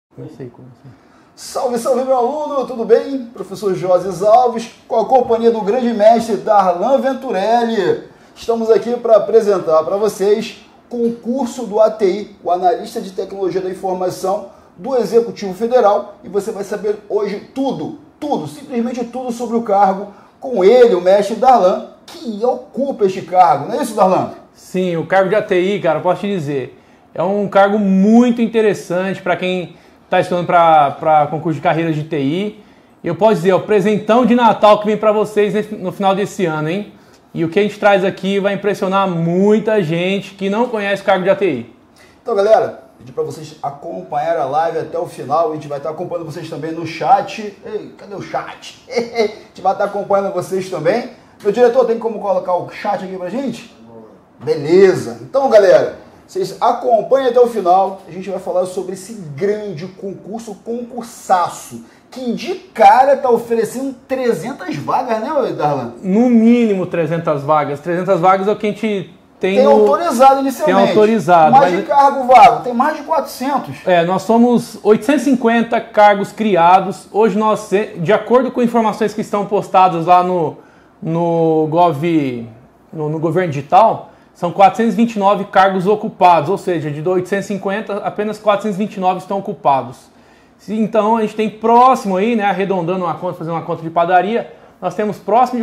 Comecei. Salve, salve, meu aluno, tudo bem? Professor Joses Alves, com a companhia do grande mestre Darlan Venturelli. Estamos aqui para apresentar para vocês concurso do ATI, o Analista de Tecnologia da Informação do Executivo Federal. E você vai saber hoje tudo, simplesmente tudo sobre o cargo com ele, o mestre Darlan, que ocupa este cargo. Não é isso, Darlan? Sim, o cargo de ATI, cara, posso te dizer, é um cargo muito interessante para quem está estudando para concurso de carreira de TI. Eu posso dizer, é o presentão de Natal que vem para vocês no final desse ano, hein? E o que a gente traz aqui vai impressionar muita gente que não conhece o cargo de ATI. Então, galera, pedi para vocês acompanhar a live até o final. A gente vai estar acompanhando vocês também no chat. Ei, cadê o chat? A gente vai estar acompanhando vocês também. Meu diretor, tem como colocar o chat aqui pra gente? Beleza. Então, galera, vocês acompanhem até o final. A gente vai falar sobre esse grande concursaço, que de cara está oferecendo 300 vagas, né, Darlan? No mínimo 300 vagas. 300 vagas é o que a gente tem autorizado inicialmente. Tem autorizado. Mais de cargo vago, tem mais de 400. Nós somos 850 cargos criados. Hoje nós, de acordo com informações que estão postadas lá no governo digital, são 429 cargos ocupados, ou seja, de 850, apenas 429 estão ocupados. Então a gente tem próximo aí, né, arredondando uma conta, fazendo uma conta de padaria, nós temos próximo de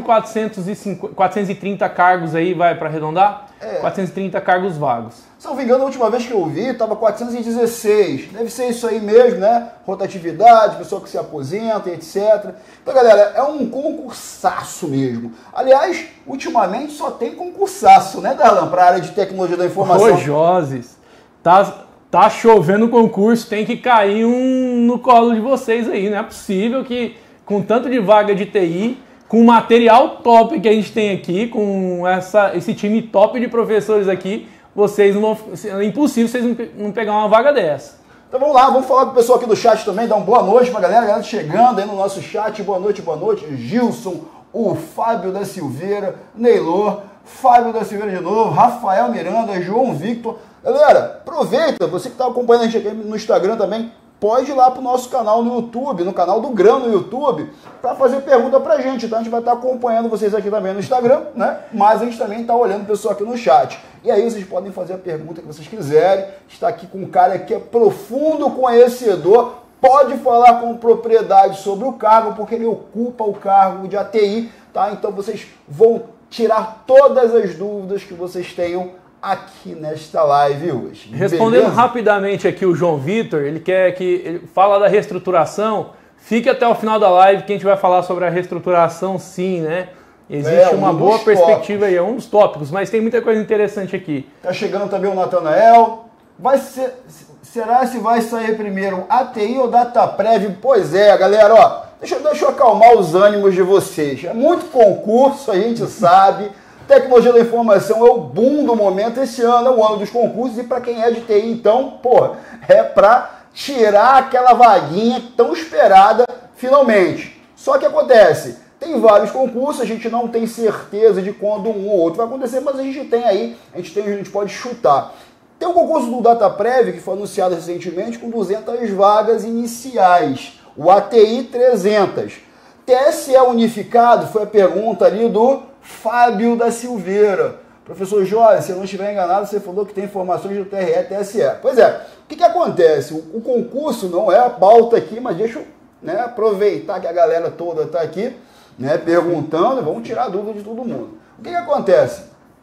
430 cargos aí, vai para arredondar? 430 cargos vagos. Se não me engano, a última vez que eu vi, estava 416. Deve ser isso aí mesmo, né? Rotatividade, pessoa que se aposenta, etc. Então, galera, é um concursaço mesmo. Aliás, ultimamente só tem concursaço, né, Darlan? Para a área de tecnologia da informação. Ô, Joses, tá chovendo concurso, tem que cair no colo de vocês aí. Não é possível que, com tanto de vaga de TI, com o material top que a gente tem aqui, com esse time top de professores aqui, vocês não vão, é impossível vocês não pegar uma vaga dessa. Então vamos lá, vamos falar com o pessoal aqui do chat também, dar uma boa noite pra galera chegando aí no nosso chat. Boa noite, Gilson, o Fábio da Silveira, Neylor, Fábio da Silveira de novo, Rafael Miranda, João Victor. Galera, aproveita, você que está acompanhando a gente aqui no Instagram também, pode ir lá pro nosso canal no YouTube, no canal do Grão no YouTube, para fazer pergunta pra gente. Então a gente vai estar acompanhando vocês aqui também no Instagram, né? Mas a gente também está olhando o pessoal aqui no chat. E aí vocês podem fazer a pergunta que vocês quiserem. Está aqui com um cara que é profundo conhecedor, pode falar com propriedade sobre o cargo, porque ele ocupa o cargo de ATI, tá? Então vocês vão tirar todas as dúvidas que vocês tenham aqui nesta live hoje. Respondendo Beleza? Rapidamente aqui o João Vitor, ele fala da reestruturação. Fique até o final da live que a gente vai falar sobre a reestruturação, sim, né? Existe uma boa perspectiva aí, é um dos tópicos, mas tem muita coisa interessante aqui. Tá chegando também o Natanael. Será se vai sair primeiro ATI ou DataPrev? Pois é, galera, ó, deixa eu acalmar os ânimos de vocês. É muito concurso, a gente sabe. Tecnologia da informação é o boom do momento. Esse ano é o ano dos concursos e para quem é de TI, então, pô, é para tirar aquela vaguinha tão esperada finalmente. Só que acontece, tem vários concursos, a gente não tem certeza de quando um ou outro vai acontecer, mas a gente tem aí, a gente pode chutar. Tem um concurso do DataPrev que foi anunciado recentemente com 200 vagas iniciais, o ATI 300. TSE unificado foi a pergunta ali do Fábio da Silveira. Professor Jorge, se eu não estiver enganado, você falou que tem informações do TRE e TSE. Pois é, o que acontece? O concurso não é a pauta aqui, mas deixa eu, né, aproveitar que a galera toda está aqui, né, perguntando, vamos tirar a dúvida de todo mundo. O que acontece?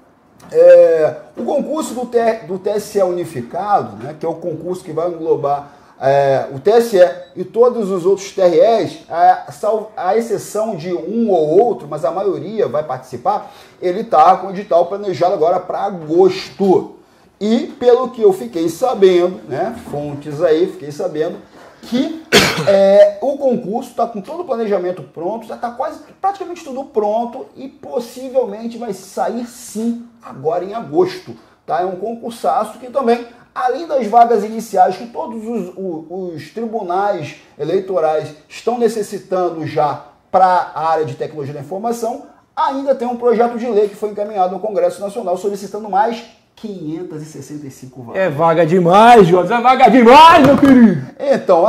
O concurso do TSE unificado, né, que é o concurso que vai englobar o TSE e todos os outros TREs, a exceção de um ou outro, mas a maioria vai participar, ele está com o edital planejado agora para agosto. E pelo que eu fiquei sabendo, né, fontes aí, fiquei sabendo que o concurso está com todo o planejamento pronto, já está praticamente tudo pronto e possivelmente vai sair sim agora em agosto. Tá? É um concursaço que também, além das vagas iniciais que todos os tribunais eleitorais estão necessitando já para a área de tecnologia da informação, ainda tem um projeto de lei que foi encaminhado ao Congresso Nacional solicitando mais 565 vagas. É vaga demais, Jonas. É vaga demais, meu querido. Então,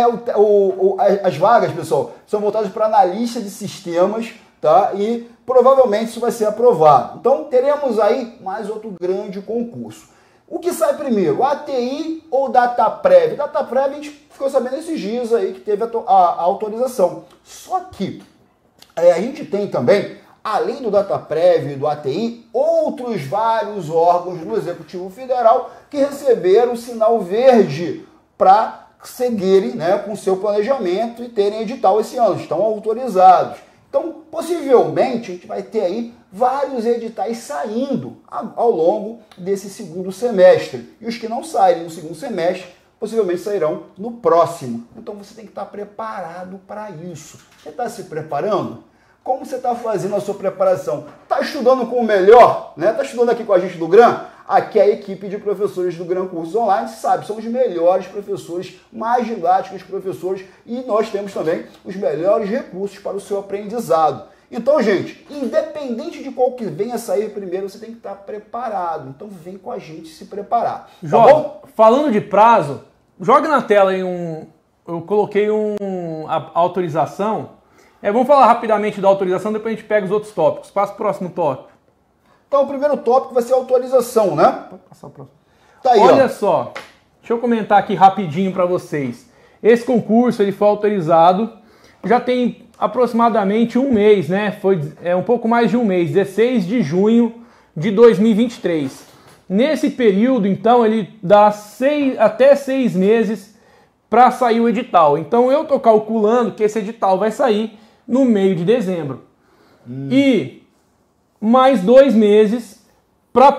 as vagas, pessoal, são voltadas para analista de sistemas, tá? E provavelmente isso vai ser aprovado. Então, teremos aí mais outro grande concurso. O que sai primeiro, ATI ou DataPrev? DataPrev a gente ficou sabendo esses dias aí que teve a autorização. Só que a gente tem também, além do DataPrev e do ATI, outros vários órgãos do Executivo Federal que receberam sinal verde para seguirem, né, com seu planejamento e terem edital esse ano, estão autorizados. Então, possivelmente, a gente vai ter aí vários editais saindo ao longo desse segundo semestre. E os que não saírem no segundo semestre, possivelmente sairão no próximo. Então, você tem que estar preparado para isso. Você está se preparando? Como você está fazendo a sua preparação? Está estudando com o melhor? Está estudando aqui com a gente do GRAM? Aqui a equipe de professores do GRAM Cursos Online sabe, são os melhores professores, mais didáticos professores, e nós temos também os melhores recursos para o seu aprendizado. Então, gente, independente de qual que venha a sair primeiro, você tem que estar preparado. Então, vem com a gente se preparar. Tá bom? Falando de prazo, joga na tela aí eu coloquei a autorização. Vamos falar rapidamente da autorização, depois a gente pega os outros tópicos. Passa o próximo tópico. Então, o primeiro tópico vai ser a autorização, né? Pode passar o próximo. Tá aí, olha só, deixa eu comentar aqui rapidinho para vocês. Esse concurso ele foi autorizado, já tem aproximadamente um mês, né? Foi um pouco mais de um mês, 16 de junho de 2023. Nesse período, então, ele dá até 6 meses para sair o edital. Então, eu estou calculando que esse edital vai sair no meio de dezembro. E mais 2 meses para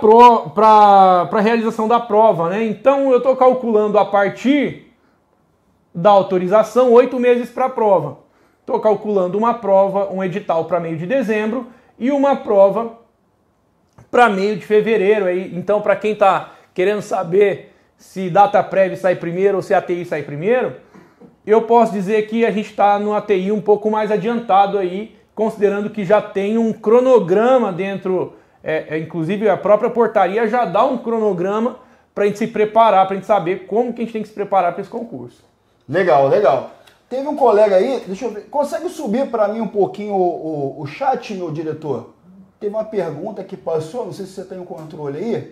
a realização da prova, né? Então, eu estou calculando a partir da autorização 8 meses para a prova. Estou calculando uma prova, um edital para meio de dezembro e uma prova para meio de fevereiro. Aí, então, para quem está querendo saber se DataPrev sai primeiro ou se ATI sai primeiro, eu posso dizer que a gente está no ATI um pouco mais adiantado aí, considerando que já tem um cronograma dentro, inclusive a própria portaria já dá um cronograma para a gente se preparar, para a gente saber como que a gente tem que se preparar para esse concurso. Legal, legal. Teve um colega aí, deixa eu ver, consegue subir para mim um pouquinho o chat, meu diretor? Teve uma pergunta que passou, não sei se você tem o controle aí.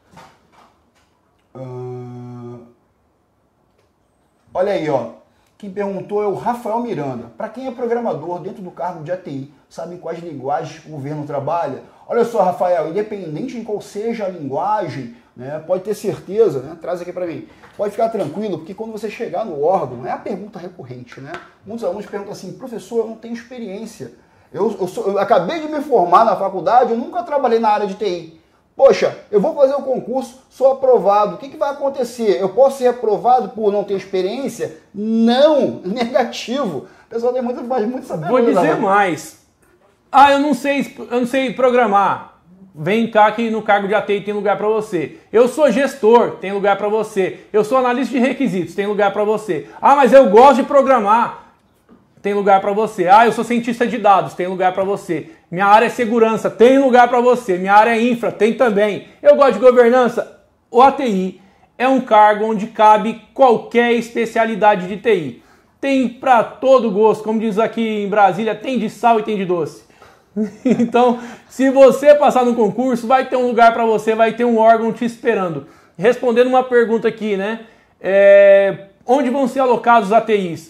Olha aí, ó. Quem perguntou é o Rafael Miranda. Para quem é programador dentro do cargo de ATI, sabe quais linguagens o governo trabalha? Olha só, Rafael, independente de qual seja a linguagem, né, pode ter certeza, né, traz aqui para mim, pode ficar tranquilo, porque quando você chegar no órgão, é a pergunta recorrente, né? Muitos alunos perguntam assim, professor, eu não tenho experiência. Eu acabei de me formar na faculdade, eu nunca trabalhei na área de TI. Poxa, eu vou fazer o concurso, sou aprovado. O que vai acontecer? Eu posso ser aprovado por não ter experiência? Não, negativo. O pessoal faz muito saber. Vou dizer mais. Eu não sei programar. Vem cá que no cargo de ATI tem lugar para você. Eu sou gestor, tem lugar para você. Eu sou analista de requisitos, tem lugar para você. Mas eu gosto de programar. Tem lugar para você. Eu sou cientista de dados, tem lugar para você. Minha área é segurança, tem lugar para você. Minha área é infra, tem também. Eu gosto de governança. O ATI é um cargo onde cabe qualquer especialidade de TI. Tem para todo gosto, como diz aqui em Brasília, tem de sal e tem de doce. Então, se você passar no concurso, vai ter um lugar para você, vai ter um órgão te esperando. Respondendo uma pergunta aqui, né? Onde vão ser alocados os ATIs?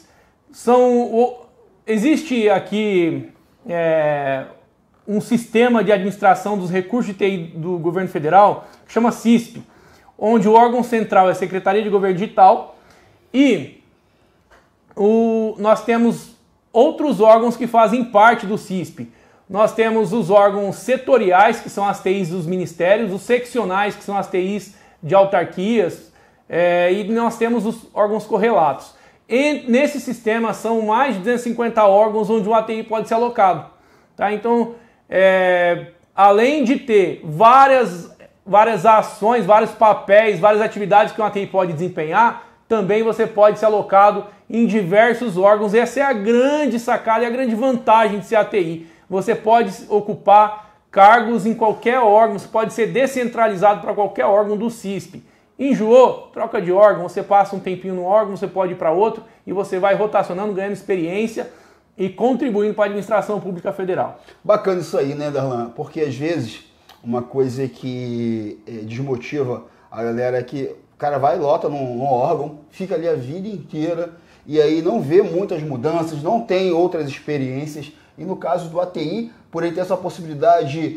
Existe aqui um sistema de administração dos recursos de TI do governo federal, que chama CISP, onde o órgão central é a Secretaria de Governo Digital e nós temos outros órgãos que fazem parte do CISP. Nós temos os órgãos setoriais, que são as TIs dos ministérios, os seccionais, que são as TIs de autarquias, e nós temos os órgãos correlatos. E nesse sistema são mais de 250 órgãos onde o ATI pode ser alocado. Tá? Então, além de ter várias ações, vários papéis, várias atividades que o ATI pode desempenhar, também você pode ser alocado em diversos órgãos. Essa é a grande sacada e a grande vantagem de ser ATI. Você pode ocupar cargos em qualquer órgão, você pode ser descentralizado para qualquer órgão do CISP. Enjoou, troca de órgão, você passa um tempinho no órgão, você pode ir para outro e você vai rotacionando, ganhando experiência e contribuindo para a administração pública federal. Bacana isso aí, né, Darlan? Porque às vezes uma coisa que desmotiva a galera é que o cara vai e lota num órgão, fica ali a vida inteira e aí não vê muitas mudanças, não tem outras experiências. E no caso do ATI, por ele ter essa possibilidade de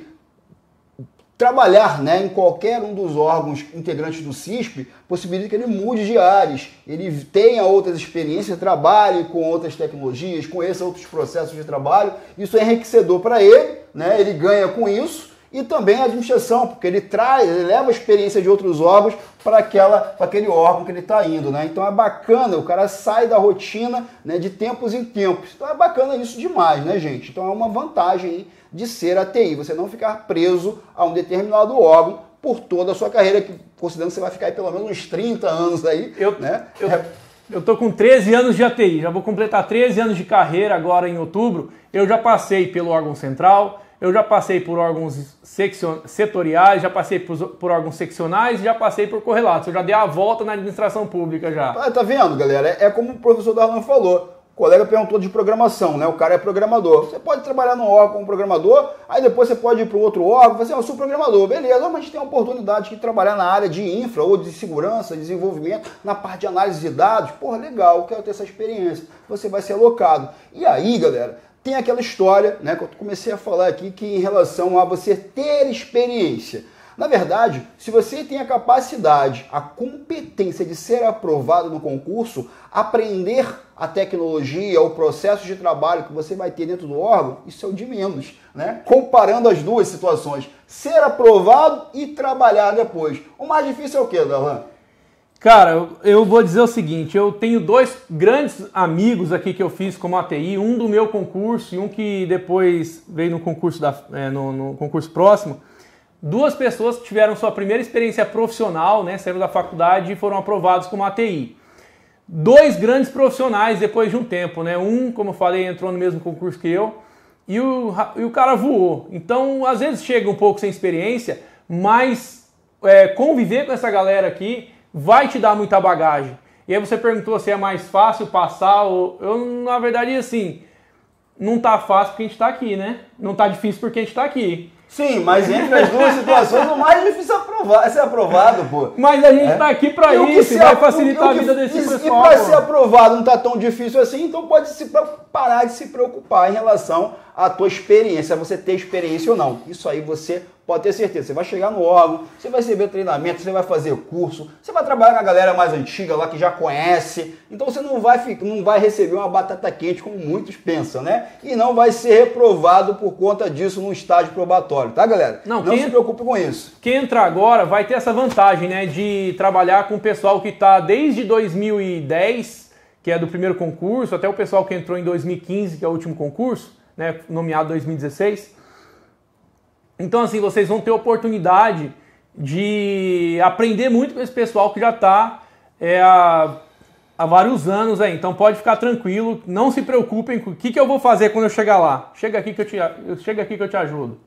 trabalhar, né, em qualquer um dos órgãos integrantes do CISP, possibilita que ele mude de áreas, ele tenha outras experiências, trabalhe com outras tecnologias, conheça outros processos de trabalho. Isso é enriquecedor para ele, né, ele ganha com isso, e também a administração, porque ele leva a experiência de outros órgãos para aquele órgão que ele está indo, né? Então é bacana, o cara sai da rotina, né, de tempos em tempos. Então é bacana isso demais, né, gente? Então é uma vantagem aí de ser ATI, você não ficar preso a um determinado órgão por toda a sua carreira, considerando que você vai ficar aí pelo menos uns 30 anos aí, né? Eu tô com 13 anos de ATI, já vou completar 13 anos de carreira agora em outubro. Eu já passei pelo órgão central, eu já passei por órgãos setoriais, já passei por órgãos seccionais, já passei por correlatos. Eu já dei a volta na administração pública já. Tá vendo, galera? É como o professor Darlan falou. O colega perguntou de programação, né? O cara é programador. Você pode trabalhar num órgão como programador, aí depois você pode ir para outro órgão e falar assim, eu sou programador. Beleza, mas a gente tem a oportunidade de trabalhar na área de infra ou de segurança, desenvolvimento, na parte de análise de dados. Porra, legal, quero ter essa experiência. Você vai ser alocado. E aí, galera, tem aquela história, né, que eu comecei a falar aqui, que em relação a você ter experiência. Na verdade, se você tem a capacidade, a competência de ser aprovado no concurso, aprender a tecnologia, o processo de trabalho que você vai ter dentro do órgão, isso é o de menos, né? Comparando as duas situações, ser aprovado e trabalhar depois. O mais difícil é o quê, Darlan? Cara, eu vou dizer o seguinte, eu tenho dois grandes amigos aqui que eu fiz como ATI, um do meu concurso e um que depois veio no concurso, no concurso próximo. Duas pessoas que tiveram sua primeira experiência profissional, né, saíram da faculdade e foram aprovados como ATI. Dois grandes profissionais depois de um tempo, né? Um, como eu falei, entrou no mesmo concurso que eu e o cara voou. Então, às vezes chega um pouco sem experiência, mas conviver com essa galera aqui vai te dar muita bagagem. E aí você perguntou se é mais fácil passar ou... na verdade, assim, não tá fácil porque a gente tá aqui, né? Não tá difícil porque a gente tá aqui. Sim, mas entre as duas situações, o mais difícil é ser aprovado, pô. Mas a gente tá aqui pra isso, e vai facilitar a vida desse pessoal. E pra ser aprovado não tá tão difícil assim, então pode parar de se preocupar em relação à tua experiência, você ter experiência ou não. Isso aí você pode ter certeza. Você vai chegar no órgão, você vai receber treinamento, você vai fazer curso, você vai trabalhar com a galera mais antiga lá que já conhece. Então você não vai receber uma batata quente como muitos pensam, né? E não vai ser reprovado por conta disso num estágio probatório, tá, galera? Não se preocupe com isso. Quem entrar agora vai ter essa vantagem, né, de trabalhar com o pessoal que está desde 2010, que é do primeiro concurso, até o pessoal que entrou em 2015, que é o último concurso, né, nomeado 2016. Então, assim, vocês vão ter oportunidade de aprender muito com esse pessoal que já está há vários anos aí. Então, pode ficar tranquilo, não se preocupem com o que eu vou fazer quando eu chegar lá. Chega aqui que eu te ajudo.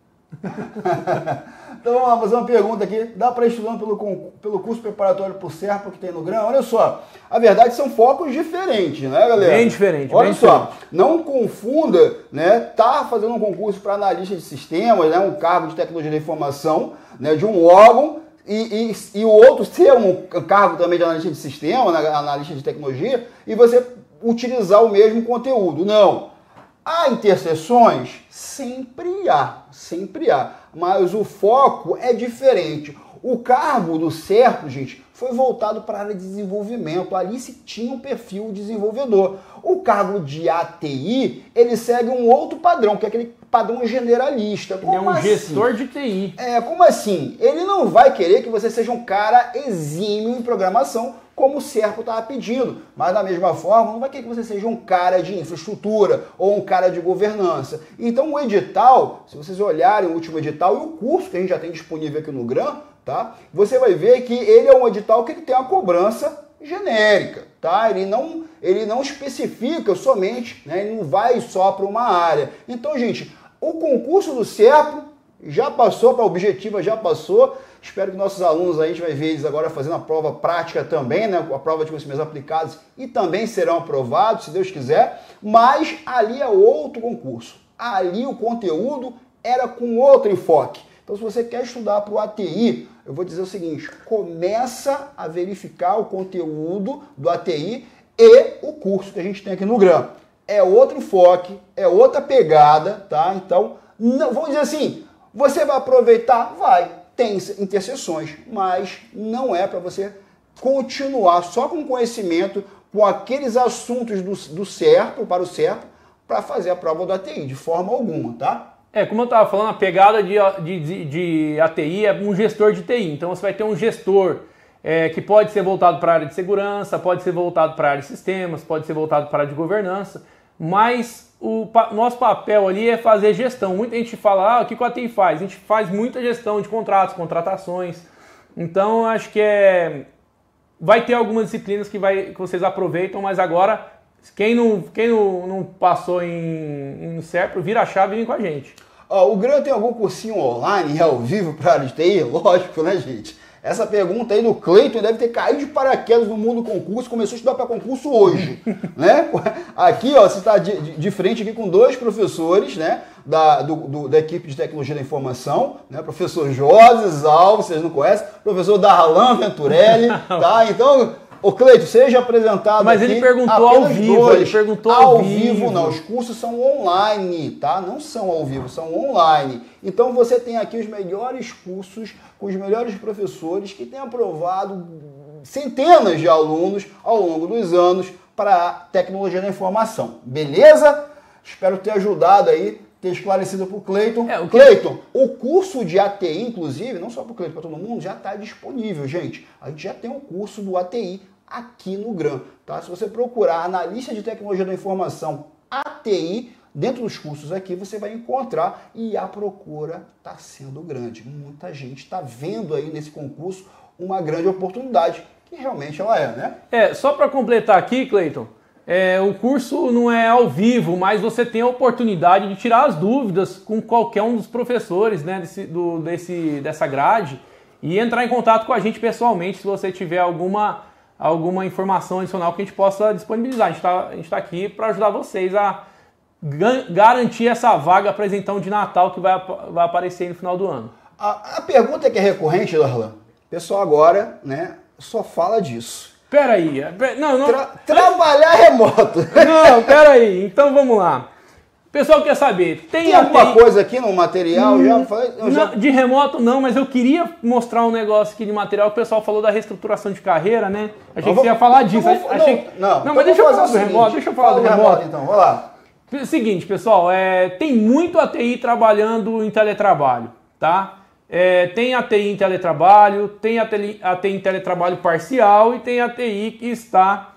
Então vamos lá, fazer uma pergunta aqui. Dá para ir estudando pelo curso preparatório para o SERPRO que tem no GRAM? Olha só, a verdade são focos diferentes, né, galera? Bem diferente. Olha só, não confunda, né, tá fazendo um concurso para analista de sistemas, né, um cargo de tecnologia da informação, né, de um órgão, e o outro ser um cargo também de analista de sistema, né, analista de tecnologia, e você utilizar o mesmo conteúdo. Não. Há interseções? Sempre há, mas o foco é diferente. O cargo do SERPRO, gente, foi voltado para a área de desenvolvimento, ali se tinha um perfil desenvolvedor. O cargo de ATI, ele segue um outro padrão, que é aquele padrão generalista. Ele é um gestor de TI. Como assim? Ele não vai querer que você seja um cara exímio em programação, como o SERPRO estava pedindo. Mas da mesma forma, não vai querer que você seja um cara de infraestrutura ou um cara de governança. Então o edital, se vocês olharem o último edital e o curso que a gente já tem disponível aqui no GRAM, tá? Você vai ver que ele é um edital que ele tem uma cobrança genérica, tá? Ele não especifica somente, né? Ele não vai só para uma área. Então, gente, o concurso do SERPRO já passou, para a objetiva já passou. Espero que nossos alunos, a gente vai ver eles agora fazendo a prova prática também, né? A prova de conhecimentos aplicados, e também serão aprovados, se Deus quiser. Mas ali é outro concurso. Ali o conteúdo era com outro enfoque. Então, se você quer estudar para o ATI, eu vou dizer o seguinte, começa a verificar o conteúdo do ATI e o curso que a gente tem aqui no GRAM. É outro enfoque, é outra pegada, tá? Então, não, vamos dizer assim, você vai aproveitar? Vai. Tem interseções, mas não é para você continuar só com conhecimento, com aqueles assuntos do CERP, para o CERP, para fazer a prova do ATI, de forma alguma, tá? Como eu estava falando, a pegada de ATI é um gestor de TI. Então você vai ter um gestor que pode ser voltado para a área de segurança, pode ser voltado para a área de sistemas, pode ser voltado para a área de governança, mas o nosso papel ali é fazer gestão. Muita gente fala, o que a ATI faz? A gente faz muita gestão de contratos, contratações. Então acho que vai ter algumas disciplinas que vocês aproveitam, mas agora quem não passou em CERP, vira a chave e vem com a gente. O GRAM tem algum cursinho online, ao vivo, para a área de TI? Lógico, né, gente? Essa pergunta aí do Cleiton deve ter caído de paraquedas no mundo do concurso, começou a estudar para concurso hoje, né? Aqui, ó, você está de frente aqui com dois professores, né, da equipe de tecnologia da informação, né, professor José Alves, vocês não conhecem, professor Darlan Venturelli, tá? Então, ô Cleiton, seja apresentado. Mas aqui, ele perguntou ao vivo, ele perguntou ao vivo. Não, os cursos são online, tá? Não são ao vivo, são online. Então você tem aqui os melhores cursos, com os melhores professores que têm aprovado centenas de alunos ao longo dos anos para a tecnologia da informação. Beleza? Espero ter ajudado aí, ter esclarecido para o Cleiton. Cleiton, o curso de ATI, inclusive, não só para o Cleiton, para todo mundo, já está disponível, gente. A gente já tem um curso do ATI aqui no GRAM, tá? Se você procurar analista de tecnologia da informação ATI, dentro dos cursos aqui você vai encontrar, e a procura está sendo grande. Muita gente está vendo aí nesse concurso uma grande oportunidade, que realmente ela é, né? Só para completar aqui, Cleiton, o curso não é ao vivo, mas você tem a oportunidade de tirar as dúvidas com qualquer um dos professores, né, dessa grade, e entrar em contato com a gente pessoalmente se você tiver alguma informação adicional que a gente possa disponibilizar. A gente tá aqui para ajudar vocês a garantir essa vaga para presentão de Natal que vai aparecer aí no final do ano. A pergunta que é recorrente, Darlan, o pessoal agora, né, só fala disso. Peraí, trabalhar remoto. Não, peraí, então vamos lá. O pessoal quer saber, tem alguma coisa aqui no material? De remoto não, mas eu queria mostrar um negócio aqui de material que o pessoal falou da reestruturação de carreira, né? Achei que você ia falar disso. Mas deixa eu falar do remoto, então, vamos lá. Seguinte, pessoal, tem muito ATI trabalhando em teletrabalho, tá? Tem ATI em teletrabalho, tem ATI em teletrabalho parcial e tem ATI que está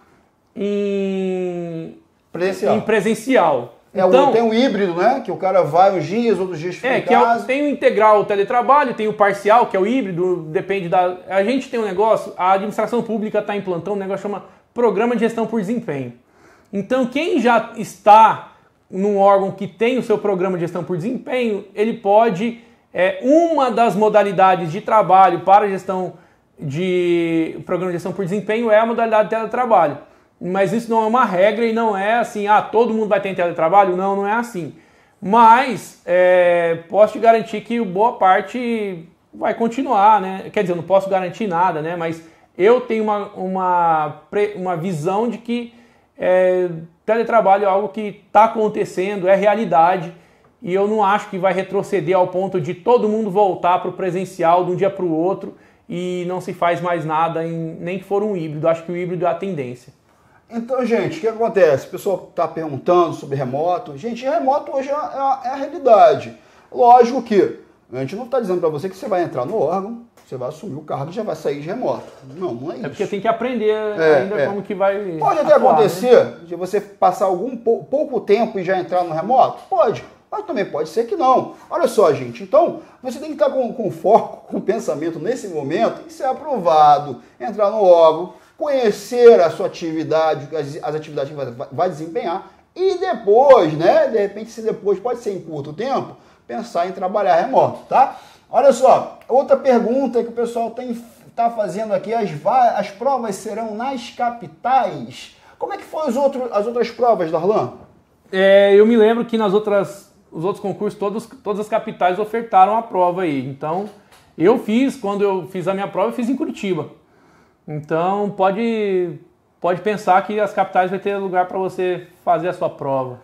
em presencial. Então, tem um híbrido, né? Que o cara vai uns dias, outros dias fica em casa. Tem o integral, o teletrabalho, tem o parcial, que é o híbrido, depende da... A gente tem um negócio, a administração pública está implantando um negócio que chama Programa de Gestão por Desempenho. Então, quem já está num órgão que tem o seu Programa de Gestão por Desempenho, ele pode... uma das modalidades de trabalho para a gestão de Programa de Gestão por Desempenho é a modalidade de teletrabalho. Mas isso não é uma regra e não é assim, todo mundo vai ter teletrabalho? Não, não é assim. Mas posso te garantir que boa parte vai continuar, né? Quer dizer, eu não posso garantir nada, né? Mas eu tenho uma visão de que teletrabalho é algo que está acontecendo, é realidade, e eu não acho que vai retroceder ao ponto de todo mundo voltar para o presencial de um dia para o outro e não se faz mais nada, nem que for um híbrido. Acho que o híbrido é a tendência. Então, gente, o que acontece? O pessoal está perguntando sobre remoto. Gente, remoto hoje é a realidade. Lógico que a gente não está dizendo para você que você vai entrar no órgão, você vai assumir o cargo e já vai sair de remoto. Não, não é isso. É porque tem que aprender ainda como que vai Pode até acontecer de você passar pouco tempo e já entrar no remoto? Pode. Mas também pode ser que não. Olha só, gente, então você tem que estar com foco, com pensamento nesse momento em ser aprovado, entrar no órgão, conhecer a sua atividade, as atividades que vai desempenhar, e depois, né, de repente, se depois pode ser em curto tempo, pensar em trabalhar remoto, tá? Olha só, outra pergunta que o pessoal está fazendo aqui, as provas serão nas capitais? Como é que foram as outras provas, Darlan? Eu me lembro que os outros concursos, todas as capitais ofertaram a prova aí. Então, quando eu fiz a minha prova, eu fiz em Curitiba. Então, pode pensar que as capitais vai ter lugar para você fazer a sua prova.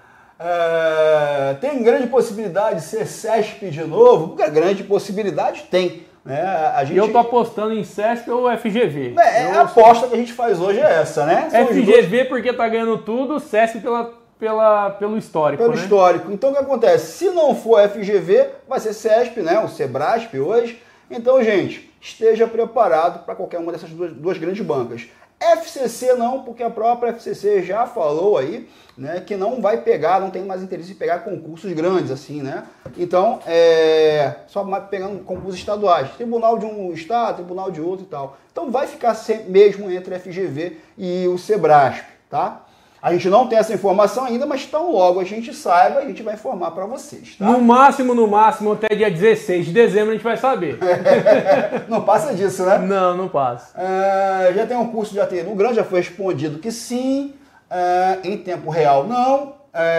Tem grande possibilidade de ser CESP de novo? Porque a grande possibilidade tem. Né? Eu tô apostando em CESP ou FGV. A aposta que a gente faz hoje é essa, né? FGV porque tá ganhando tudo, CESP pelo histórico. Pelo histórico. Então o que acontece? Se não for FGV, vai ser CESP, né? O Sebrasp hoje. Então, gente, esteja preparado para qualquer uma dessas duas grandes bancas. FCC não, porque a própria FCC já falou aí, né, que não vai pegar, não tem mais interesse em pegar concursos grandes assim, né? Então, só pegando concursos estaduais, tribunal de um estado, tribunal de outro e tal. Então vai ficar mesmo entre a FGV e o Sebrasp, tá? A gente não tem essa informação ainda, mas tão logo a gente saiba, a gente vai informar para vocês, tá? No máximo, até dia 16 de dezembro a gente vai saber. Não passa disso, né? Não passa. Já tem um curso de ATI no Grande, já foi respondido que sim. Em tempo real, não.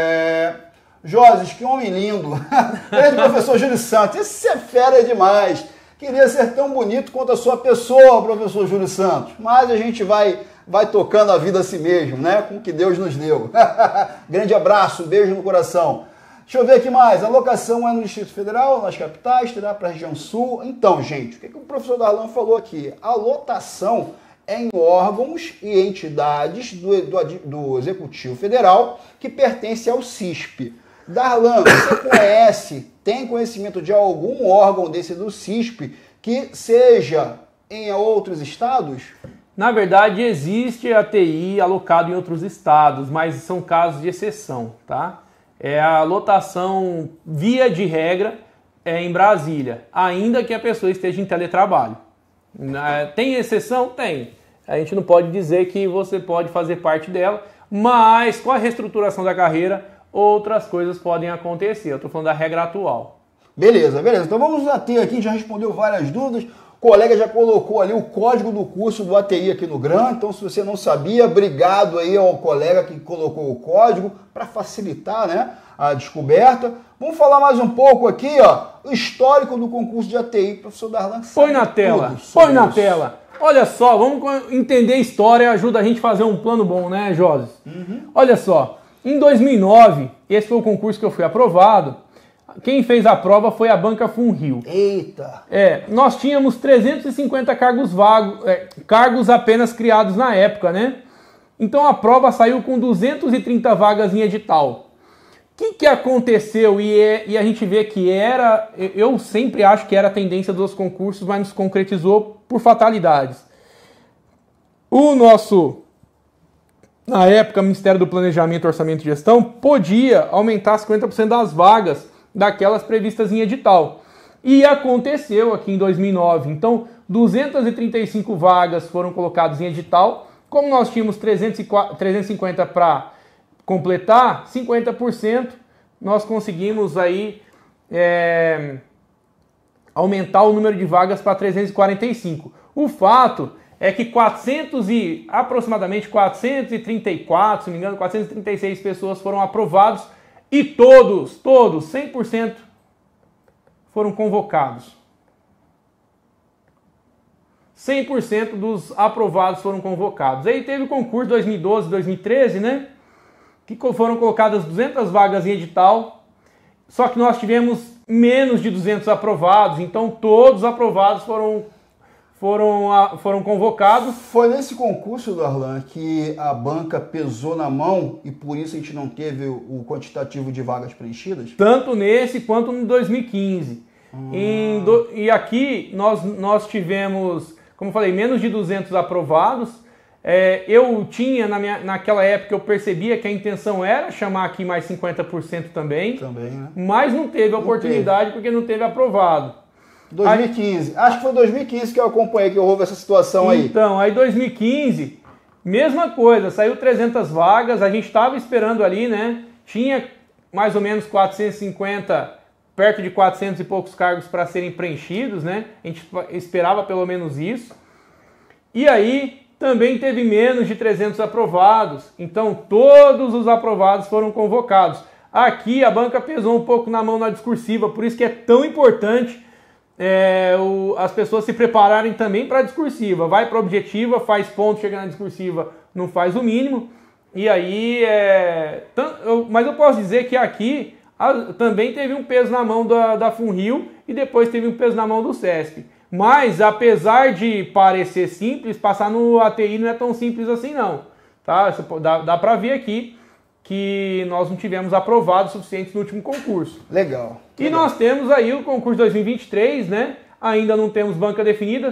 Joses, que homem lindo. Grande professor Júlio Santos, esse é fera demais. Queria ser tão bonito quanto a sua pessoa, professor Júlio Santos. Mas a gente vai tocando a vida a si mesmo, né? Com o que Deus nos deu. Grande abraço, um beijo no coração. Deixa eu ver aqui mais. A locação é no Distrito Federal, nas capitais, terá para a região sul. Então, gente, o que o professor Darlan falou aqui? A lotação é em órgãos e entidades do Executivo Federal que pertence ao CISP. Darlan, você tem conhecimento de algum órgão desse do CISP que seja em outros estados? Na verdade, existe a TI alocado em outros estados, mas são casos de exceção, tá? A lotação, via de regra, é em Brasília, ainda que a pessoa esteja em teletrabalho. Tem exceção? Tem. A gente não pode dizer que você pode fazer parte dela, mas com a reestruturação da carreira, outras coisas podem acontecer. Eu estou falando da regra atual. Beleza. Então vamos nos ater aqui, já respondeu várias dúvidas. O colega já colocou ali o código do curso do ATI aqui no GRAN, então se você não sabia, obrigado aí ao colega que colocou o código para facilitar, né, a descoberta. Vamos falar mais um pouco aqui, ó, o histórico do concurso de ATI, professor Darlan. Põe na tela. Olha só, vamos entender a história, ajuda a gente a fazer um plano bom, né, Joses? Olha só, em 2009, esse foi o concurso que eu fui aprovado. Quem fez a prova foi a Banca Funrio. Eita! Nós tínhamos 350 cargos vagos, cargos apenas criados na época, né? Então a prova saiu com 230 vagas em edital. O que aconteceu? E a gente vê que eu sempre acho que era a tendência dos concursos, mas não se concretizou por fatalidades. Na época, o Ministério do Planejamento, Orçamento e Gestão podia aumentar 50% das vagas daquelas previstas em edital. E aconteceu aqui em 2009. Então, 235 vagas foram colocadas em edital. Como nós tínhamos 350 para completar, 50%, nós conseguimos aí aumentar o número de vagas para 345. O fato é que aproximadamente 434, se não me engano, 436 pessoas foram aprovados e todos, 100% foram convocados. 100% dos aprovados foram convocados. Aí teve o concurso 2012, 2013, né? Que foram colocadas 200 vagas em edital, só que nós tivemos menos de 200 aprovados, então todos os aprovados foram convocados. Foi nesse concurso, Darlan, que a banca pesou na mão e por isso a gente não teve o quantitativo de vagas preenchidas? Tanto nesse quanto no 2015. E aqui nós tivemos, como eu falei, menos de 200 aprovados. Eu tinha, naquela época, eu percebia que a intenção era chamar aqui mais 50% também, né? Mas não teve oportunidade porque não teve aprovado. 2015, acho que foi 2015 que eu acompanhei, que houve essa situação aí. Então, aí 2015, mesma coisa, saiu 300 vagas, a gente estava esperando ali, né? Tinha mais ou menos 450 perto de 400 e poucos cargos para serem preenchidos, né? A gente esperava pelo menos isso. E aí também teve menos de 300 aprovados, então todos os aprovados foram convocados. Aqui a banca pesou um pouco na mão na discursiva, por isso que é tão importante as pessoas se prepararem também para a discursiva. Vai para a objetiva, faz ponto, chega na discursiva, não faz o mínimo. E aí, mas eu posso dizer que aqui também teve um peso na mão da FUNRIO e depois teve um peso na mão do CESP. Mas, apesar de parecer simples, passar no ATI não é tão simples assim não. Tá? Dá para ver aqui que nós não tivemos aprovados suficientes no último concurso. Legal. E nós temos aí o concurso 2023, né? Ainda não temos banca definidas,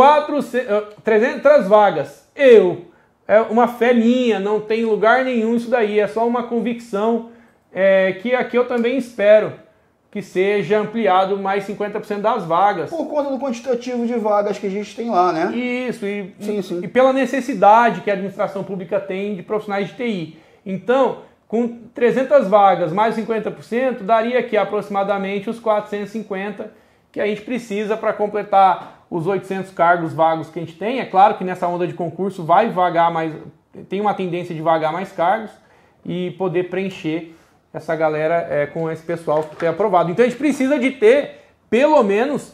300 vagas. É uma fé minha, não tem lugar nenhum isso daí, é só uma convicção que aqui eu também espero que seja ampliado mais 50% das vagas. Por conta do quantitativo de vagas que a gente tem lá, né? Isso, sim. E pela necessidade que a administração pública tem de profissionais de TI. Então, com 300 vagas mais 50%, daria aqui aproximadamente os 450 que a gente precisa para completar os 800 cargos vagos que a gente tem. É claro que nessa onda de concurso vai vagar mais, tem uma tendência de vagar mais cargos e poder preencher essa galera com esse pessoal que tem aprovado. Então a gente precisa de ter pelo menos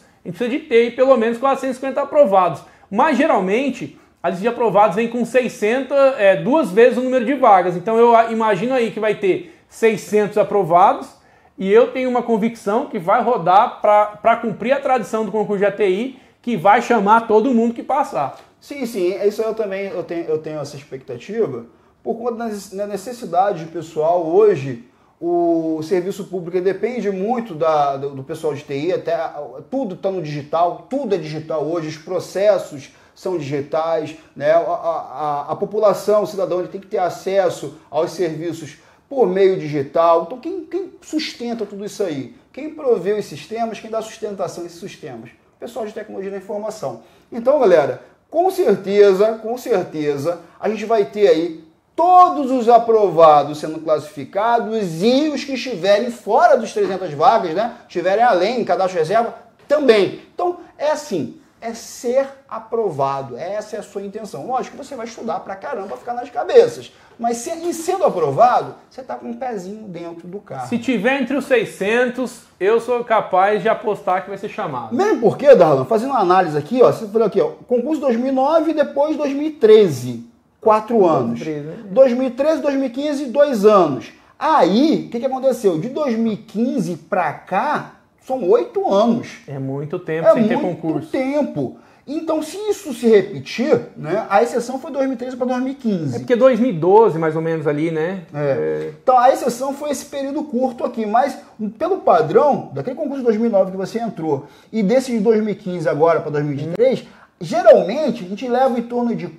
450 aprovados. Mas geralmente a lista de aprovados vem com 600, 2 vezes o número de vagas. Então eu imagino aí que vai ter 600 aprovados e eu tenho uma convicção que vai rodar para cumprir a tradição do concurso de ATI, que vai chamar todo mundo que passar. Sim, isso eu também eu tenho essa expectativa, por conta da necessidade pessoal. Hoje, o serviço público depende muito do pessoal de TI, tudo está no digital, tudo é digital hoje, os processos são digitais, né? A população, o cidadão, ele tem que ter acesso aos serviços por meio digital. Então, quem sustenta tudo isso aí? Quem provê os sistemas, quem dá sustentação a esses sistemas? O pessoal de tecnologia da informação. Então, galera, com certeza, a gente vai ter aí todos os aprovados sendo classificados e os que estiverem fora dos 300 vagas, né? Estiverem além, cadastro reserva, também. Então, é assim, é ser aprovado, essa é a sua intenção. Lógico que você vai estudar pra caramba pra ficar nas cabeças, mas em sendo aprovado, você tá com um pezinho dentro do carro. Se tiver entre os 600, eu sou capaz de apostar que vai ser chamado. Mesmo porque, Darlan, fazendo uma análise aqui, ó, você falou aqui, ó, concurso 2009 e depois 2013. 4 anos. 2013, 2015, 2 anos. Aí, o que aconteceu? De 2015 para cá, são 8 anos. É muito tempo sem ter concurso. É muito tempo. Então, se isso se repetir, né, a exceção foi 2013 para 2015. É porque 2012, mais ou menos, ali, né? Então, a exceção foi esse período curto aqui. Mas, pelo padrão, daquele concurso de 2009 que você entrou e desse de 2015 agora para 2023, geralmente, a gente leva em torno de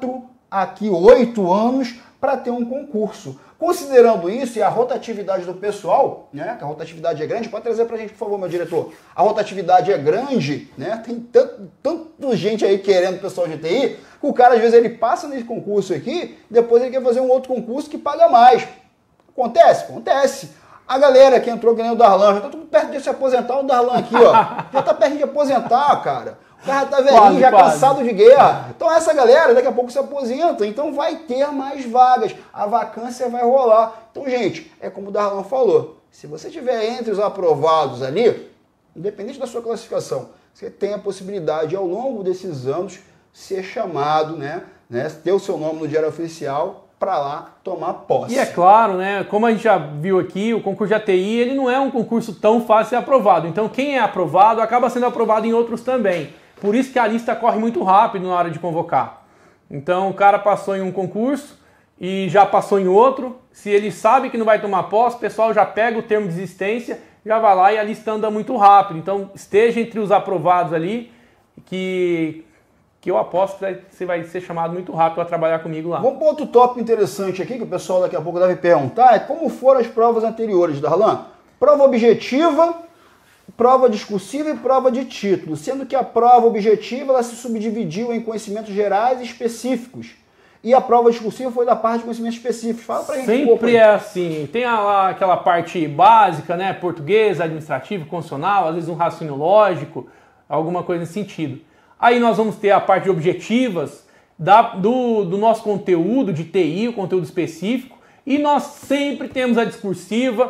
8 anos para ter um concurso. Considerando isso e a rotatividade do pessoal, né, que a rotatividade é grande, pode trazer para a gente, por favor, meu diretor. A rotatividade é grande, né, tem tanta gente aí querendo pessoal de TI, que o cara, às vezes, ele passa nesse concurso aqui, depois ele quer fazer um outro concurso que paga mais. Acontece. A galera que entrou ganhando o Darlan, já tá tudo perto de se aposentar, o Darlan aqui, ó, já tá perto de aposentar, cara. O cara tá velhinho, já cansado de guerra. Então essa galera daqui a pouco se aposenta. Então vai ter mais vagas. A vacância vai rolar. Então, gente, é como o Darlan falou. Se você estiver entre os aprovados ali, independente da sua classificação, você tem a possibilidade, ao longo desses anos, ser chamado, né, ter o seu nome no Diário Oficial para lá tomar posse. E é claro, né, como a gente já viu aqui, o concurso de ATI, ele não é um concurso tão fácil de ser aprovado. Então quem é aprovado acaba sendo aprovado em outros também. Por isso que a lista corre muito rápido na hora de convocar. Então o cara passou em um concurso e já passou em outro. Se ele sabe que não vai tomar posse, o pessoal já pega o termo de desistência, já vai lá e a lista anda muito rápido. Então esteja entre os aprovados ali, que eu aposto que você vai ser chamado muito rápido para trabalhar comigo lá. Vamos para outro tópico interessante aqui, que o pessoal daqui a pouco deve perguntar, é como foram as provas anteriores, Darlan? Prova objetiva, prova discursiva e prova de título, sendo que a prova objetiva ela se subdividiu em conhecimentos gerais e específicos. e a prova discursiva foi da parte de conhecimentos específicos. Fala pra gente Sempre um pouco. é assim. Tem lá aquela parte básica, né? Português, administrativo, constitucional, às vezes um raciocínio lógico, alguma coisa nesse sentido. Aí nós vamos ter a parte de objetivas do nosso conteúdo de TI, o conteúdo específico, e nós sempre temos a discursiva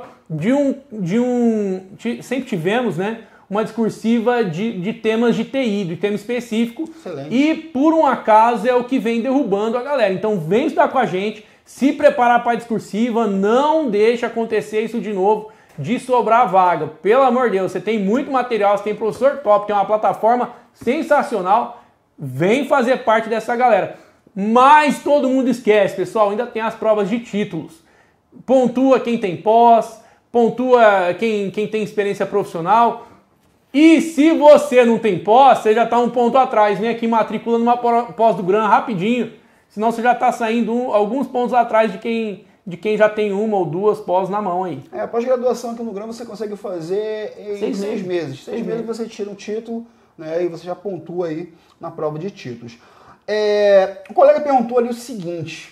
sempre tivemos, né, uma discursiva de temas de TI, de tema específico. Excelente. E por um acaso é o que vem derrubando a galera. Então vem estudar com a gente, se preparar para a discursiva, não deixe acontecer isso de novo, de sobrar vaga. Pelo amor de Deus, você tem muito material, você tem professor top, tem uma plataforma sensacional, vem fazer parte dessa galera. Mas todo mundo esquece, pessoal, ainda tem as provas de títulos. Pontua quem tem pós, pontua quem tem experiência profissional. E se você não tem pós, você já está um ponto atrás. Vem aqui, matricula numa pós do GRAM rapidinho, senão você já está saindo alguns pontos atrás de quem já tem uma ou duas pós na mão aí. A pós-graduação aqui no GRAM você consegue fazer em 6 meses. 6 meses você tira um título, né, e você já pontua aí na prova de títulos. O colega perguntou ali o seguinte,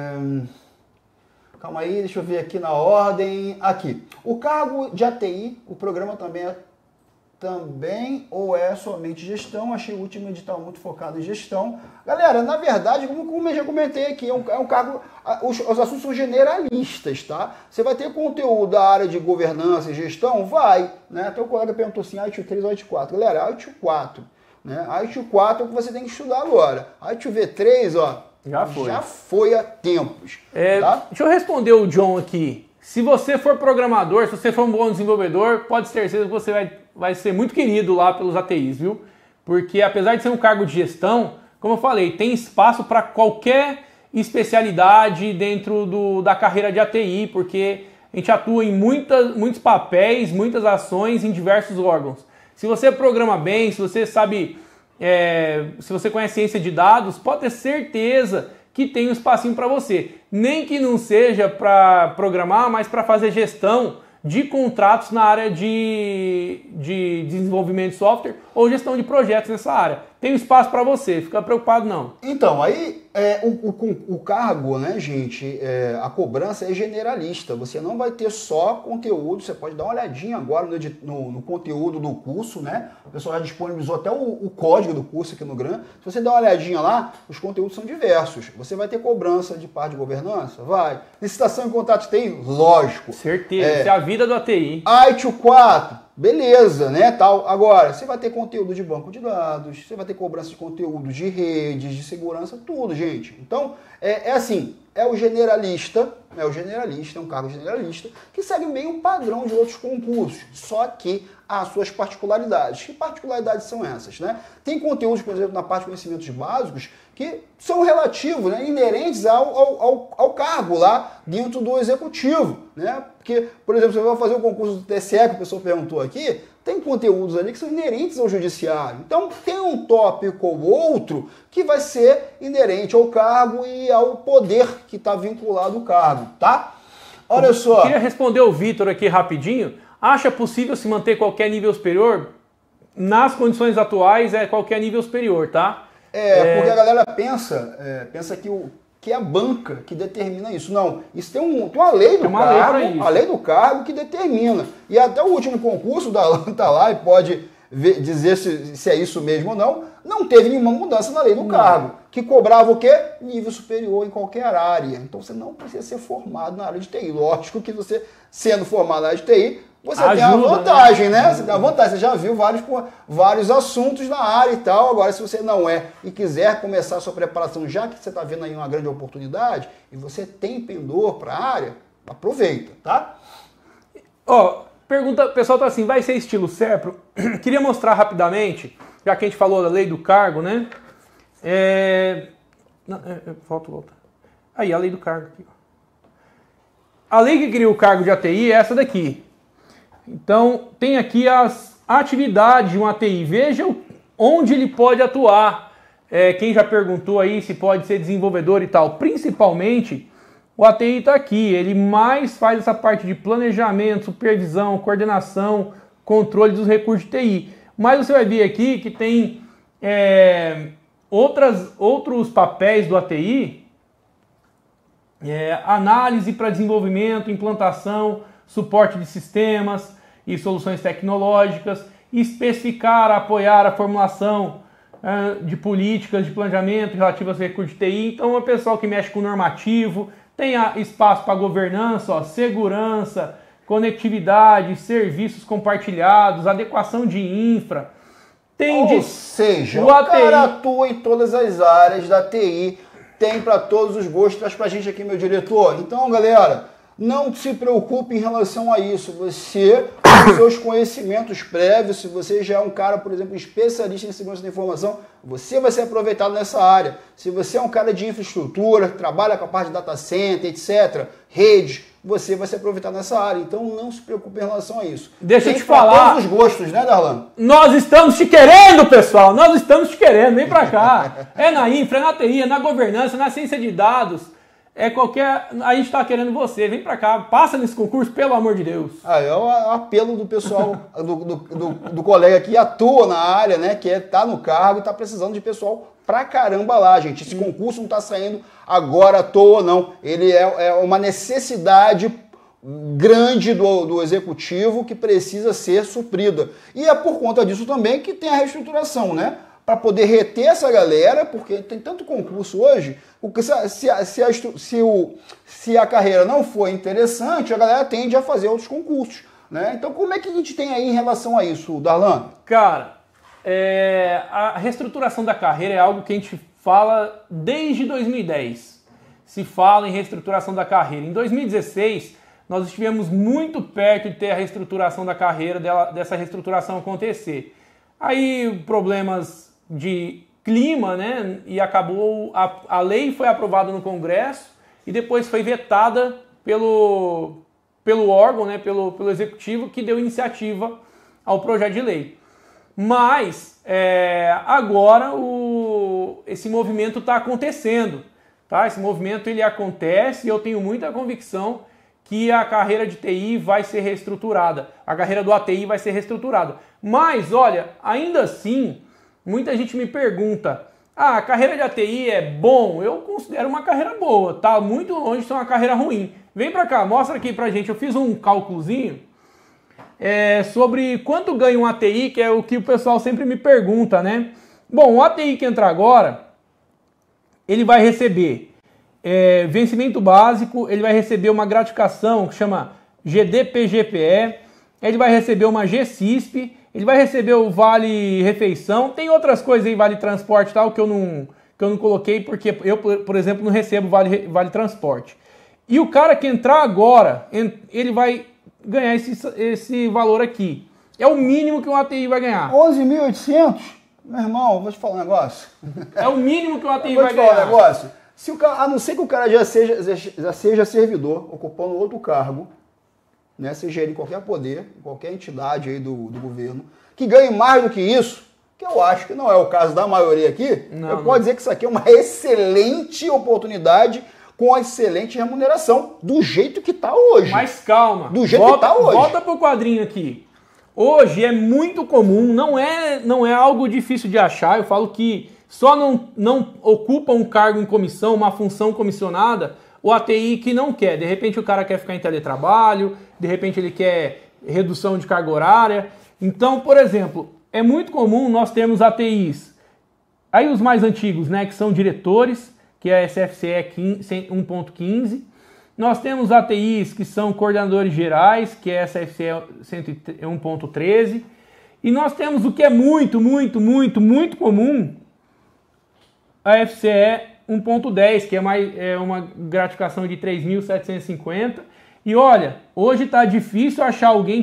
calma aí, deixa eu ver aqui na ordem, aqui, o cargo de ATI, o programa também ou é somente gestão? Achei o último edital muito focado em gestão. Galera, na verdade, como eu já comentei aqui, é um cargo, os assuntos são generalistas, tá? Você vai ter conteúdo da área de governança e gestão? Vai, né? Até o colega perguntou assim, ITU 3 ou ITU 4. Galera, ITU 4, né? ITU 4 é o que você tem que estudar agora. ITU V3, ó, já foi há tempos. Tá? Deixa eu responder o John aqui. Se você for programador, se você for um bom desenvolvedor, pode ter certeza que você vai ser muito querido lá pelos ATIs, viu? Porque apesar de ser um cargo de gestão, como eu falei, tem espaço para qualquer especialidade dentro da carreira de ATI, porque a gente atua em muitos papéis, muitas ações em diversos órgãos. Se você programa bem, se você sabe, se você conhece ciência de dados, pode ter certeza que tem um espacinho para você. Nem que não seja para programar, mas para fazer gestão de contratos na área de desenvolvimento de software ou gestão de projetos nessa área. Tem um espaço para você, fica preocupado não. Então, aí o cargo, né, gente, a cobrança é generalista. Você não vai ter só conteúdo, você pode dar uma olhadinha agora no conteúdo do curso, né? O pessoal já disponibilizou até o código do curso aqui no GRAM. Se você der uma olhadinha lá, os conteúdos são diversos. Você vai ter cobrança de parte de governança? Vai. Licitação em contrato de TI? Lógico. Certeza, isso é a vida do ATI. ITU 4, beleza, né, tal. Agora, você vai ter conteúdo de banco de dados, você vai ter cobrança de conteúdo de redes, de segurança, tudo, gente. Então, assim, é o generalista, é um cargo generalista, que segue meio um padrão de outros concursos, só que há suas particularidades. Que particularidades são essas, né? Tem conteúdos, por exemplo, na parte de conhecimentos básicos, que são relativos, né, inerentes ao cargo lá dentro do executivo, né? Porque, por exemplo, você vai fazer o concurso do TSE, que o pessoal perguntou aqui, tem conteúdos ali que são inerentes ao judiciário. Então, tem um tópico ou outro que vai ser inerente ao cargo e ao poder que está vinculado ao cargo, tá? Olha só. Eu queria responder o Vitor aqui rapidinho. Acha possível se manter qualquer nível superior? Nas condições atuais, qualquer nível superior, tá? Porque a galera pensa que é a banca que determina isso. Não, isso tem uma lei do cargo, a lei do cargo que determina. E até o último concurso da Alan tá lá e pode dizer se é isso mesmo ou não. Não teve nenhuma mudança na lei do cargo, que cobrava o quê? Nível superior em qualquer área. Então você não precisa ser formado na área de TI. Lógico que você, sendo formado na área de TI, você tem a vantagem, né? Você tem a vantagem, você já viu vários assuntos na área e tal. Agora, se você não é e quiser começar a sua preparação, já que você está vendo aí uma grande oportunidade e você tem pendor para a área, aproveita, tá? Pergunta, o pessoal tá assim, vai ser estilo SERPRO? Queria mostrar rapidamente, já que a gente falou da lei do cargo, né? Volta. Aí, a lei do cargo aqui. A lei que cria o cargo de ATI é essa daqui. Então, tem aqui as atividades de um ATI. Veja onde ele pode atuar. Quem já perguntou aí se pode ser desenvolvedor e tal. Principalmente, o ATI está aqui. Ele mais faz essa parte de planejamento, supervisão, coordenação, controle dos recursos de TI. Mas você vai ver aqui que tem outros papéis do ATI análise para desenvolvimento, implantação, suporte de sistemas e soluções tecnológicas, especificar, apoiar a formulação de políticas de planejamento relativas aos recursos de TI. Então, é o pessoal que mexe com normativo, tem espaço para governança, ó, segurança, conectividade, serviços compartilhados, adequação de infra. Ou seja, o cara atua em todas as áreas da TI, tem para todos os gostos, traz para a gente aqui, meu diretor. Então, galera, não se preocupe em relação a isso. Você, com seus conhecimentos prévios, se você já é um cara, por exemplo, especialista em segurança da informação, você vai ser aproveitado nessa área. Se você é um cara de infraestrutura, trabalha com a parte de data center, etc., redes, você vai ser aproveitado nessa área. Então não se preocupe em relação a isso. Deixa eu te falar. Todos os gostos, né, Darlan? Nós estamos te querendo, pessoal. Nós estamos te querendo. Vem pra cá. É na infra, é na TI, é na governança, na ciência de dados. É qualquer... A gente tá querendo você. Vem pra cá. Passa nesse concurso, pelo amor de Deus. É o apelo do pessoal, do colega que atua na área, né? Que tá no cargo e tá precisando de pessoal pra caramba lá, gente. Esse concurso não tá saindo agora à toa, não. Ele é uma necessidade grande do executivo que precisa ser suprida. E é por conta disso também que tem a reestruturação, né? Para poder reter essa galera, porque tem tanto concurso hoje, porque se a carreira não for interessante, a galera tende a fazer outros concursos, né? Então, como é que a gente tem aí em relação a isso, Darlan? Cara, a reestruturação da carreira é algo que a gente fala desde 2010. Se fala em reestruturação da carreira. Em 2016, nós estivemos muito perto de ter a reestruturação da carreira, dessa reestruturação acontecer. Aí, problemas de clima, né? E acabou, a lei foi aprovada no Congresso e depois foi vetada pelo órgão, né? Pelo Executivo, que deu iniciativa ao projeto de lei. Mas agora esse movimento está acontecendo, tá? Esse movimento ele acontece e eu tenho muita convicção que a carreira de TI vai ser reestruturada, a carreira do ATI vai ser reestruturada. Mas, olha, ainda assim, muita gente me pergunta, a carreira de ATI é bom? Eu considero uma carreira boa, tá? Muito longe de ser uma carreira ruim. Vem pra cá, mostra aqui pra gente, eu fiz um cálculozinho sobre quanto ganha um ATI, que é o que o pessoal sempre me pergunta, né? Bom, o ATI que entra agora, ele vai receber vencimento básico, ele vai receber uma gratificação que chama GDPGPE, ele vai receber uma GCISP, ele vai receber o Vale Refeição, tem outras coisas aí, Vale Transporte e tal, que eu não coloquei, porque eu, por exemplo, não recebo Vale Transporte. E o cara que entrar agora, ele vai ganhar esse valor aqui. É o mínimo que um ATI vai ganhar. 11.800? Meu irmão, vou te falar um negócio. É o mínimo que um ATI vai ganhar. Vou te falar um negócio. Se o cara, a não ser que o cara já seja servidor, ocupando outro cargo, né, seja ele em qualquer poder, em qualquer entidade aí do governo, que ganhe mais do que isso, que eu acho que não é o caso da maioria aqui, posso dizer que isso aqui é uma excelente oportunidade com excelente remuneração, do jeito que está hoje. Mas calma, do jeito que está hoje. Volta pro quadrinho aqui. Hoje é muito comum, não é algo difícil de achar, eu falo que só não ocupa um cargo em comissão, uma função comissionada, o ATI que não quer. De repente o cara quer ficar em teletrabalho, de repente ele quer redução de carga horária. Então, por exemplo, é muito comum nós termos ATIs, aí os mais antigos, né, que são diretores, que é a SFCE 1.15. Nós temos ATIs que são coordenadores gerais, que é a SFCE 1.13. E nós temos o que é muito comum, a FCE 1.10, que é uma gratificação de 3.750. E olha, hoje está difícil achar alguém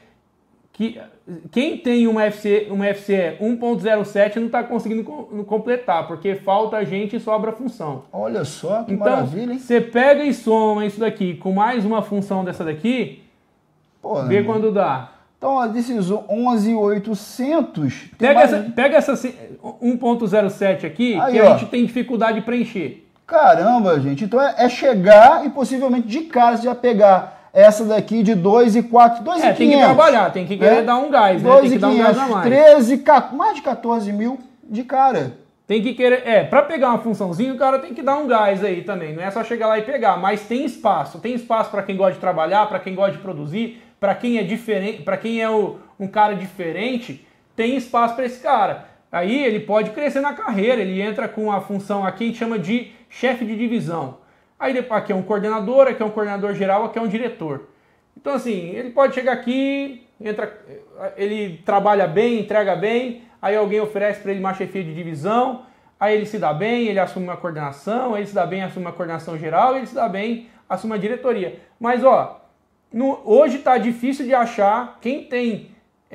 quem tem uma FCE 1.07 não está conseguindo completar, porque falta gente e sobra função. Olha só que maravilha, hein? Você pega e soma isso daqui com mais uma função dessa daqui, vê quando dá. Então, desses 11.800... Pega essa 1.07 aqui, aí, que a gente tem dificuldade de preencher. Caramba, gente. Então é chegar e possivelmente de cara você já pegar essa daqui de 2.400, 2.500. Tem que trabalhar, tem que querer dar um gás, né? Tem que dar um gás a mais. 13, mais de 14 mil de cara. Tem que querer... para pegar uma funçãozinha, o cara tem que dar um gás aí também. Não é só chegar lá e pegar, mas tem espaço. Tem espaço para quem gosta de trabalhar, para quem gosta de produzir, para quem é diferente, para quem é um cara diferente, tem espaço para esse cara. Aí ele pode crescer na carreira, ele entra com a função aqui, a gente chama de chefe de divisão. Aí aqui é um coordenador, aqui é um coordenador geral, aqui é um diretor. Então assim, ele pode chegar aqui, ele trabalha bem, entrega bem, aí alguém oferece para ele uma chefia de divisão, aí ele se dá bem, ele assume uma coordenação, aí ele se dá bem, assume uma coordenação geral, e ele se dá bem, assume uma diretoria. Mas ó, hoje está difícil de achar quem tem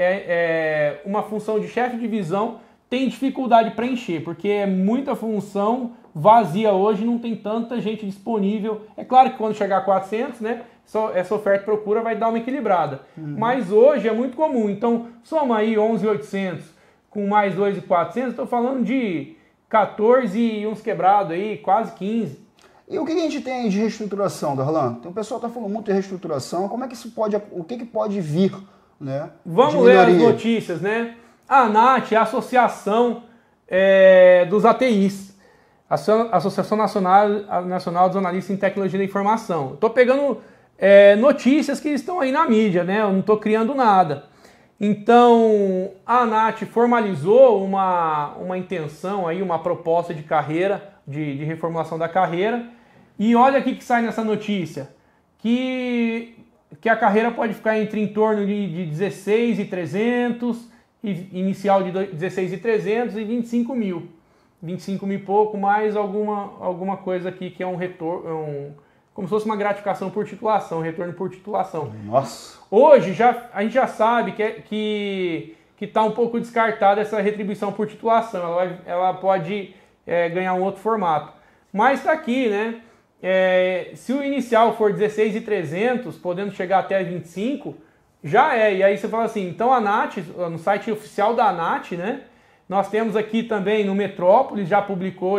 uma função de chefe de divisão, tem dificuldade para encher, porque é muita função vazia hoje, não tem tanta gente disponível. É claro que quando chegar a 400, né, essa oferta e procura vai dar uma equilibrada. Mas hoje é muito comum. Então, soma aí 11.800 com mais 2.400, estou falando de 14 e uns quebrados aí, quase 15. E o que a gente tem de reestruturação, Darlan? Tem um pessoal que está falando muito de reestruturação. Como é que isso pode, o que pode vir, né? Vamos ler as notícias, né? A ANAT é a Associação dos ATIs, Associação Nacional dos Analistas em Tecnologia da Informação. Estou pegando notícias que estão aí na mídia, né? Eu não estou criando nada. Então, a ANAT formalizou uma intenção, aí, uma proposta de carreira, de reformulação da carreira. E olha aqui que sai nessa notícia, que a carreira pode ficar em torno de 16.300, inicial de 16.300 e 25 mil. 25 mil e pouco, mais alguma coisa aqui que é um retorno, como se fosse uma gratificação por titulação, retorno por titulação. Nossa! Hoje a gente já sabe que está um pouco descartada essa retribuição por titulação, ela pode ganhar um outro formato. Mas está aqui, né? Se o inicial for 16.300, podendo chegar até 25, já é. E aí você fala assim, então a ANAT, no site oficial da ANAT, né? Nós temos aqui também no Metrópolis, já publicou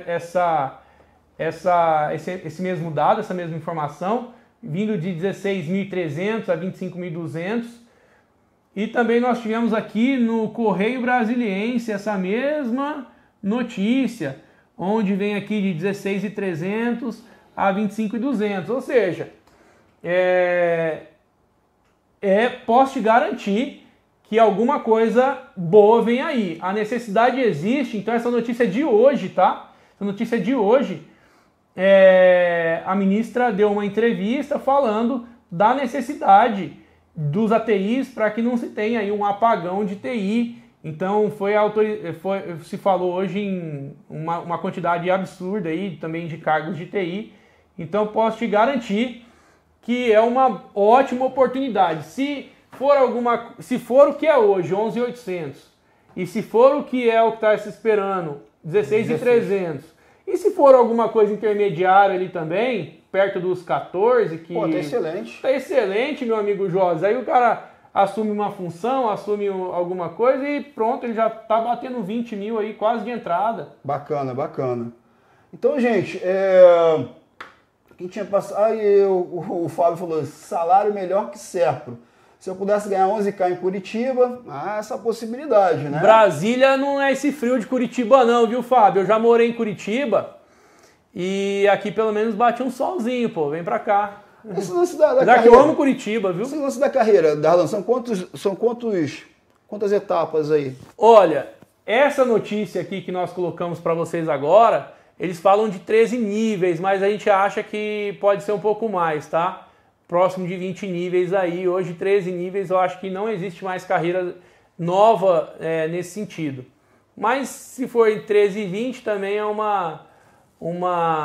esse mesmo dado, essa mesma informação, vindo de 16.300 a 25.200. E também nós tivemos aqui no Correio Brasiliense essa mesma notícia, onde vem aqui de 16.300 a 25.200. Ou seja, posso te garantir que alguma coisa boa vem aí. A necessidade existe, então essa notícia é de hoje, tá? Essa notícia é de hoje. A ministra deu uma entrevista falando da necessidade dos ATIs para que não se tenha aí um apagão de TI. Então se falou hoje em uma quantidade absurda aí também de cargos de TI. Então posso te garantir que é uma ótima oportunidade. Se for o que é hoje, 11.800, e se for o que está se esperando, 16.300, e se for alguma coisa intermediária ali também, perto dos 14, que... Pô, tá excelente. Tá excelente, meu amigo Josi. Aí o cara assume uma função, assume alguma coisa e pronto, ele já tá batendo 20 mil aí, quase de entrada. Bacana, bacana. Então, gente, quem tinha passado... o Fábio falou, salário melhor que Serpro. Se eu pudesse ganhar 11k em Curitiba, essa possibilidade, né? Brasília não é esse frio de Curitiba não, viu, Fábio? Eu já morei em Curitiba e aqui pelo menos bate um solzinho, pô. Vem pra cá. Esse lance da carreira. Já que eu amo Curitiba, viu? Esse lance da carreira, Darlan, quantas etapas aí? Olha, essa notícia aqui que nós colocamos para vocês agora, eles falam de 13 níveis, mas a gente acha que pode ser um pouco mais, tá? Próximo de 20 níveis aí, hoje 13 níveis, eu acho que não existe mais carreira nova nesse sentido. Mas se for em 13 e 20 também é um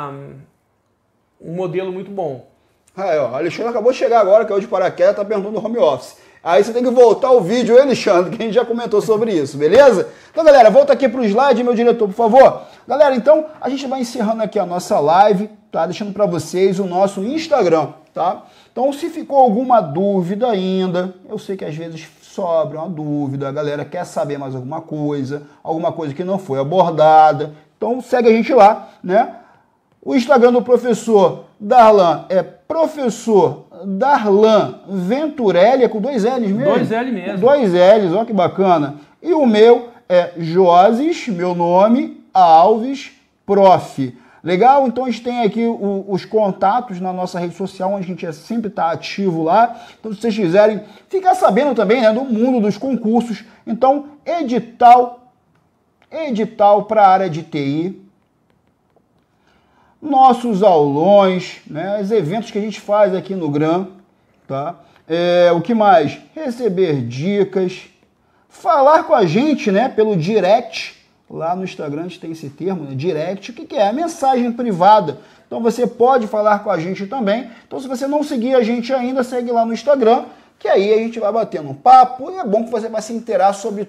modelo muito bom. O Alexandre acabou de chegar agora, que é o de paraquedas, tá perguntando do home office. Aí você tem que voltar o vídeo, Alexandre, que a gente já comentou sobre isso, beleza? Então, galera, volta aqui pro slide, meu diretor, por favor. Galera, então, a gente vai encerrando aqui a nossa live, tá? Deixando para vocês o nosso Instagram, tá? Então, se ficou alguma dúvida ainda, eu sei que às vezes sobra uma dúvida, a galera quer saber mais alguma coisa que não foi abordada, então segue a gente lá, né? O Instagram do professor Darlan é professor Darlan Venturelli, é com 2 L's mesmo? 2 L mesmo. 2 L's, olha que bacana. E o meu é Josis, meu nome, Alves Prof. Legal? Então a gente tem aqui os contatos na nossa rede social, onde a gente sempre está ativo lá. Então se vocês quiserem ficar sabendo também, né, do mundo dos concursos, então edital para a área de TI, nossos aulões, né, os eventos que a gente faz aqui no GRAM, tá? O que mais? Receber dicas, falar com a gente, né, pelo direct. Lá no Instagram a gente tem esse termo, né? Direct. O que é? A mensagem privada. Então você pode falar com a gente também. Então se você não seguir a gente ainda, segue lá no Instagram, que aí a gente vai batendo um papo e é bom que você vai se inteirar sobre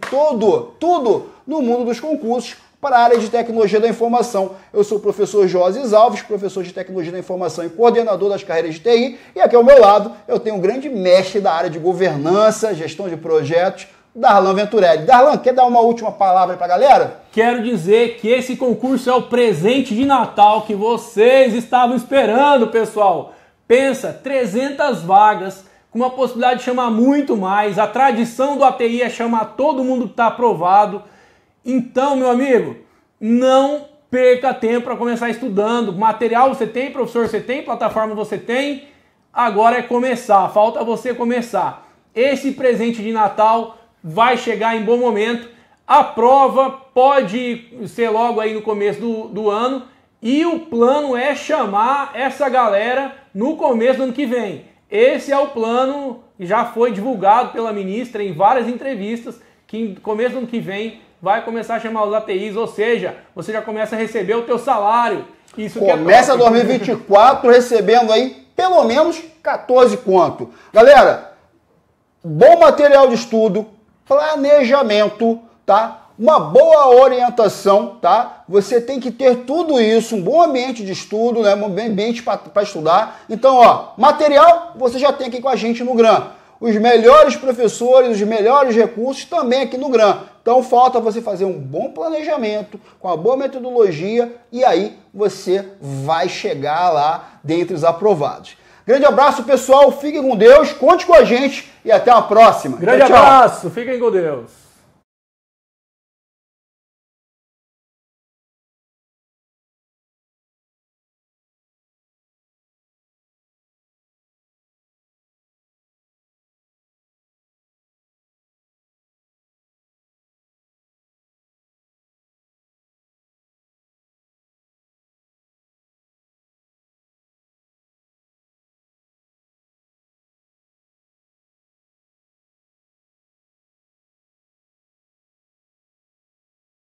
tudo no mundo dos concursos para a área de tecnologia da informação. Eu sou o professor Joses Alves, professor de tecnologia da informação e coordenador das carreiras de TI. E aqui ao meu lado eu tenho um grande mestre da área de governança, gestão de projetos, Darlan Venturelli. Darlan, quer dar uma última palavra para a galera? Quero dizer que esse concurso é o presente de Natal que vocês estavam esperando, pessoal. Pensa, 300 vagas, com uma possibilidade de chamar muito mais. A tradição do ATI é chamar todo mundo que está aprovado. Então, meu amigo, não perca tempo para começar estudando. Material você tem, professor você tem, plataforma você tem. Agora é começar, falta você começar. Esse presente de Natal vai chegar em bom momento. A prova pode ser logo aí no começo do ano e o plano é chamar essa galera no começo do ano que vem. Esse é o plano, já foi divulgado pela ministra em várias entrevistas, que no começo do ano que vem vai começar a chamar os ATIs, ou seja, você já começa a receber o teu salário. Isso começa 2024 recebendo aí pelo menos 14 conto. Galera, bom material de estudo, planejamento, tá? Uma boa orientação, tá? Você tem que ter tudo isso, um bom ambiente de estudo, né? Um bom ambiente para estudar. Então, ó, material você já tem aqui com a gente no GRAM. Os melhores professores, os melhores recursos também aqui no GRAM. Então, falta você fazer um bom planejamento, com uma boa metodologia, e aí você vai chegar lá dentre os aprovados. Grande abraço, pessoal. Fiquem com Deus, conte com a gente e até a próxima. Grande abraço. Fiquem com Deus.